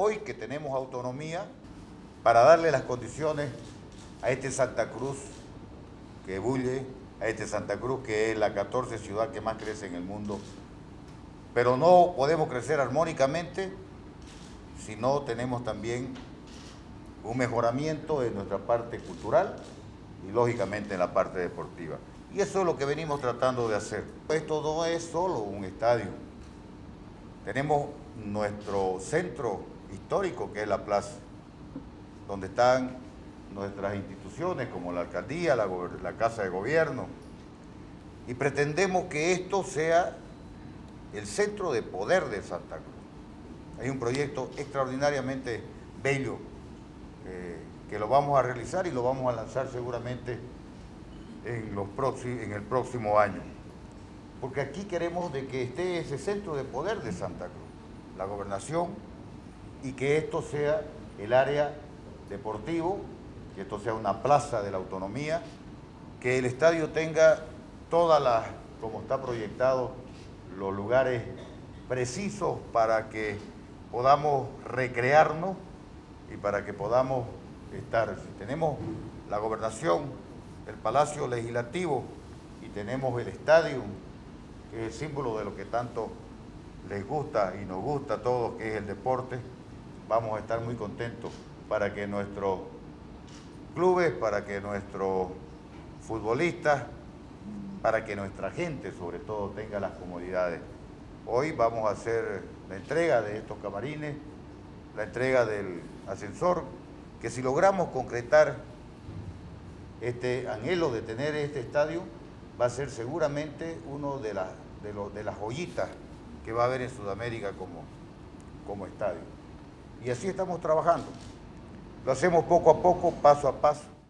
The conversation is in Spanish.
hoy que tenemos autonomía, para darle las condiciones a este Santa Cruz que bulle, a este Santa Cruz que es la 14 ciudad que más crece en el mundo. Pero no podemos crecer armónicamente si no tenemos también un mejoramiento en nuestra parte cultural y lógicamente en la parte deportiva. Y eso es lo que venimos tratando de hacer. Esto no es solo un estadio. Tenemos nuestro centro histórico, que es la plaza, donde están nuestras instituciones como la alcaldía, la casa de gobierno, y pretendemos que esto sea el centro de poder de Santa Cruz. Hay un proyecto extraordinariamente bello que lo vamos a realizar y lo vamos a lanzar seguramente en el próximo año. Porque aquí queremos de que esté ese centro de poder de Santa Cruz, la gobernación, y que esto sea el área deportivo, que esto sea una plaza de la autonomía, que el estadio tenga todas las, como está proyectado, los lugares precisos para que podamos recrearnos y para que podamos estar. Si tenemos la gobernación, el Palacio Legislativo y tenemos el estadio, que es el símbolo de lo que tanto les gusta y nos gusta a todos, que es el deporte, vamos a estar muy contentos para que nuestros clubes, para que nuestros futbolistas, para que nuestra gente sobre todo tenga las comodidades. Hoy vamos a hacer la entrega de estos camarines, la entrega del ascensor, que si logramos concretar este anhelo de tener este estadio, va a ser seguramente uno de las joyitas que va a haber en Sudamérica como estadio. Y así estamos trabajando. Lo hacemos poco a poco, paso a paso.